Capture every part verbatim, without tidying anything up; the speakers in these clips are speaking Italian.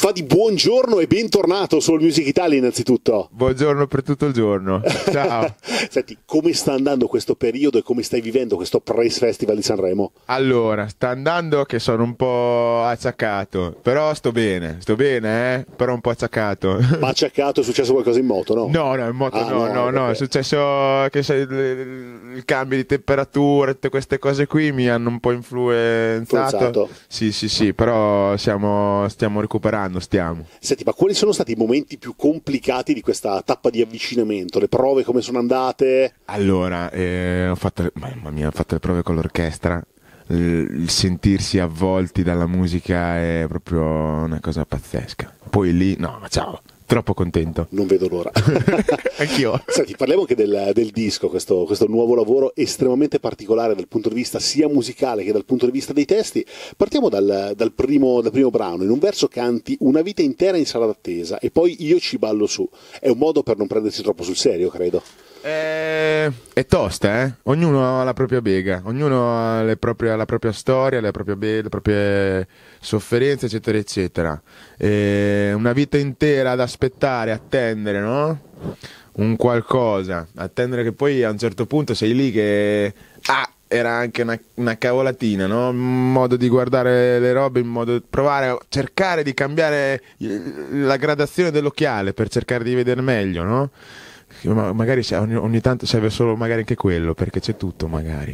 va di buongiorno e bentornato su All Music Italia innanzitutto. Buongiorno per tutto il giorno, ciao. Senti, come sta andando questo periodo e come stai vivendo questo Praise Festival di Sanremo? Allora, sta andando che sono un po' acciaccato, però sto bene, sto bene, eh? Però un po' acciaccato. Ma acciaccato, è successo qualcosa in moto, no? No, no, in moto ah, no, no, no, no, è successo che se, il, il cambio di temperatura, tutte queste cose qui mi hanno un po' influenzato. Influenzato. Sì, sì, sì, però siamo, stiamo recuperando, stiamo. Senti, ma quali sono stati i momenti più complicati di questa tappa di avvicinamento? Le prove come sono andate? Allora, eh, ho fatto, mamma mia, ho fatto le prove con l'orchestra. Il sentirsi avvolti dalla musica è proprio una cosa pazzesca. Poi lì, no, ma ciao, troppo contento. Non vedo l'ora. Anch'io. Senti, parliamo anche del, del disco, questo, questo nuovo lavoro estremamente particolare dal punto di vista sia musicale che dal punto di vista dei testi. Partiamo dal, dal, primo, dal primo brano. In un verso canti una vita intera in sala d'attesa e poi io ci ballo su. È un modo per non prendersi troppo sul serio, credo. È, è tosta, eh? Ognuno ha la propria bega, ognuno ha le proprie, la propria storia, le proprie, be- le proprie sofferenze, eccetera, eccetera. È una vita intera ad aspettare, attendere, no? Un qualcosa, attendere che poi a un certo punto sei lì che... Ah! Era anche una, una cavolatina, no? Un modo di guardare le robe, un modo di provare a cercare di cambiare la gradazione dell'occhiale per cercare di vedere meglio, no? Ma magari ogni, ogni tanto serve solo magari anche quello, perché c'è tutto magari,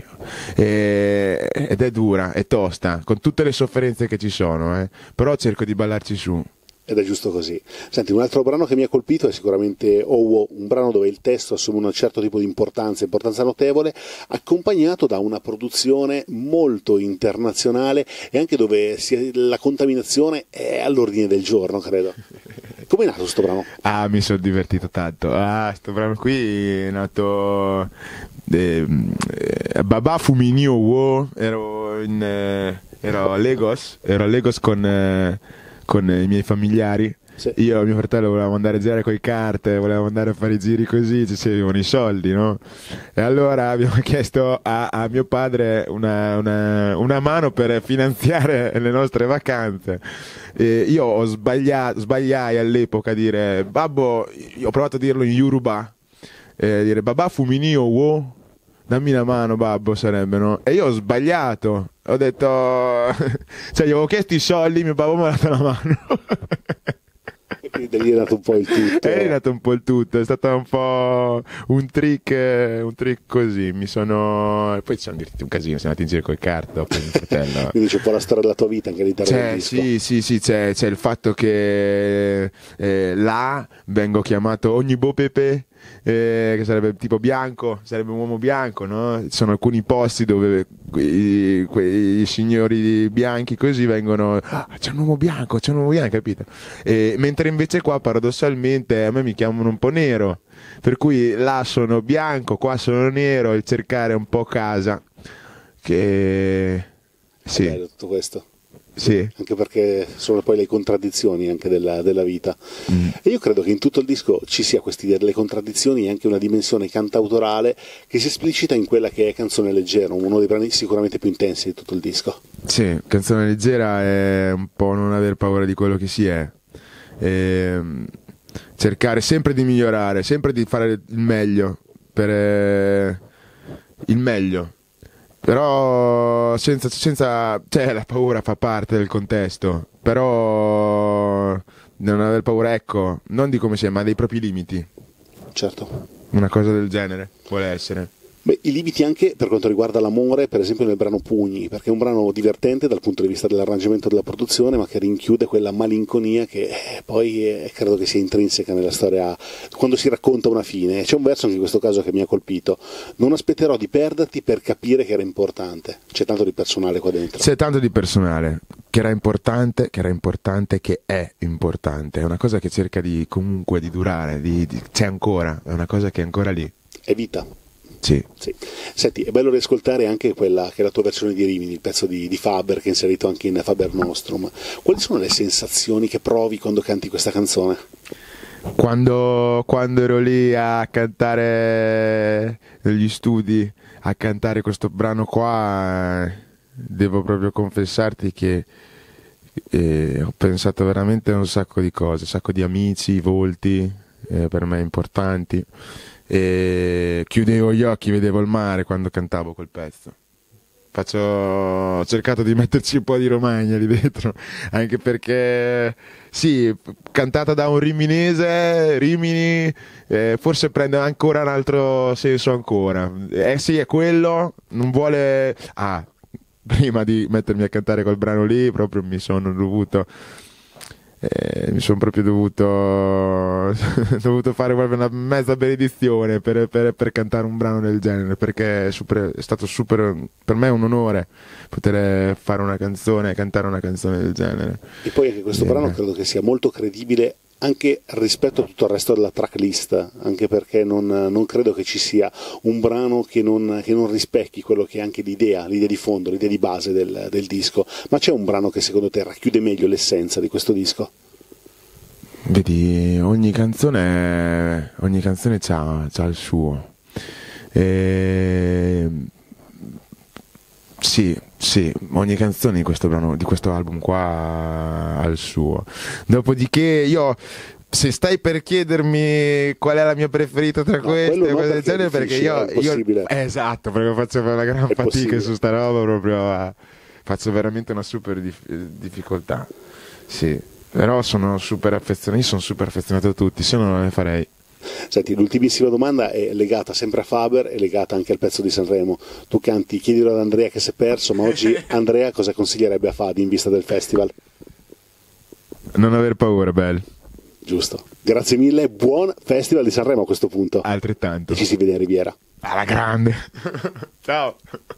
e, ed è dura, è tosta, con tutte le sofferenze che ci sono, eh? Però cerco di ballarci su. Ed è giusto così. Senti, un altro brano che mi ha colpito è sicuramente Owo, un brano dove il testo assume un certo tipo di importanza, importanza notevole, accompagnato da una produzione molto internazionale e anche dove si, la contaminazione è all'ordine del giorno, credo. Come è nato questo brano? Ah, mi sono divertito tanto. Ah, questo brano qui è nato... Eh, eh, Babà Fuminio Wo, ero, in, eh, ero a Lagos, ero a Lagos con... Eh, con i miei familiari, sì. Io e mio fratello volevamo andare a girare coi kart, volevamo andare a fare i giri così, ci servivano i soldi, no? E allora abbiamo chiesto a, a mio padre una, una, una mano per finanziare le nostre vacanze. E io ho sbagliato, sbagliai all'epoca a dire, babbo, io ho provato a dirlo in Yoruba, eh, dire babà fuminio wo, dammi una mano babbo sarebbe, no? E io ho sbagliato, ho detto, cioè gli avevo chiesto i soldi, mio babbo mi ha dato la mano. E quindi lì è nato un po' il tutto. È nato un po' il tutto, è stato un po' un trick, un trick così, mi sono... Poi ci siamo divertiti un casino, siamo andati in giro con i kart dopo mio fratello. Quindi c'è un po' la storia della tua vita anche all'interno c'è, del disco. Sì, sì, sì, c'è, c'è il fatto che eh, là vengo chiamato ogni bo pepe, eh, che sarebbe tipo bianco, sarebbe un uomo bianco, no? Ci sono alcuni posti dove quei, quei signori bianchi così vengono, ah, c'è un uomo bianco, c'è un uomo bianco, capito? E, mentre invece qua paradossalmente a me mi chiamano un po' nero, per cui là sono bianco, qua sono nero, e cercare un po' casa, che... Sì. È bello tutto questo. Sì. Anche perché sono poi le contraddizioni anche della, della vita. Mm. E io credo che in tutto il disco ci sia quest'idea delle contraddizioni e anche una dimensione cantautorale che si esplicita in quella che è Canzone Leggera, uno dei brani sicuramente più intensi di tutto il disco. Sì, Canzone Leggera è un po' non aver paura di quello che si è, e cercare sempre di migliorare, sempre di fare il meglio, per eh, il meglio. Però senza, senza, cioè la paura fa parte del contesto, però non aver paura, ecco, non di come si è, ma dei propri limiti. Certo. Una cosa del genere vuole essere. Beh, i limiti anche per quanto riguarda l'amore, per esempio nel brano Pugni, perché è un brano divertente dal punto di vista dell'arrangiamento e della produzione, ma che rinchiude quella malinconia che eh, poi eh, credo che sia intrinseca nella storia quando si racconta una fine. C'è un verso anche in questo caso che mi ha colpito: non aspetterò di perderti per capire che era importante. C'è tanto di personale qua dentro. C'è tanto di personale, che era importante, che era importante, che è importante. È una cosa che cerca di comunque di durare, di, di, c'è ancora, è una cosa che è ancora lì. È vita. Sì. Sì. Senti, è bello riascoltare anche quella che è la tua versione di Rimini, il pezzo di, di Faber che è inserito anche in Faber Nostrum. Quali sono le sensazioni che provi quando canti questa canzone? Quando, quando ero lì a cantare negli studi, a cantare questo brano qua, devo proprio confessarti che, e ho pensato veramente a un sacco di cose, un sacco di amici, volti eh, per me importanti, e chiudevo gli occhi, vedevo il mare quando cantavo quel pezzo. Faccio, ho cercato di metterci un po' di Romagna lì dentro, anche perché sì, cantata da un riminese, Rimini, eh, forse prende ancora un altro senso ancora. Eh sì, è quello, non vuole... Ah, prima di mettermi a cantare quel brano lì, proprio mi sono dovuto... Eh, mi sono proprio dovuto dovuto fare proprio una mezza benedizione per, per, per cantare un brano del genere, perché è, super, è stato super, per me è un onore poter fare una canzone, cantare una canzone del genere. E poi anche questo eh, brano credo che sia molto credibile anche rispetto a tutto il resto della tracklist, anche perché non, non credo che ci sia un brano che non, che non rispecchi quello che è anche l'idea, l'idea di fondo, l'idea di base del, del disco. Ma c'è un brano che secondo te racchiude meglio l'essenza di questo disco? Vedi, ogni canzone ogni canzone c'ha, c'ha il suo. E... Sì, sì, ogni canzone di questo brano, di questo album qua ha il suo. Dopodiché io, se stai per chiedermi qual è la mia preferita tra no, queste e no, cose del genere, perché io, io esatto, perché faccio una gran è fatica possibile. su sta roba, proprio eh, faccio veramente una super dif- difficoltà. Sì, però sono super affezionato, io sono super affezionato a tutti, se no non le farei. Senti, l'ultimissima domanda è legata sempre a Faber e legata anche al pezzo di Sanremo. Tu canti Chiedilo ad Andrea che si è perso, ma oggi Andrea cosa consiglierebbe a Fadi in vista del festival? Non aver paura, Bel. Giusto. Grazie mille, buon festival di Sanremo a questo punto. Altrettanto. E ci si vede a Riviera. Alla grande. Ciao.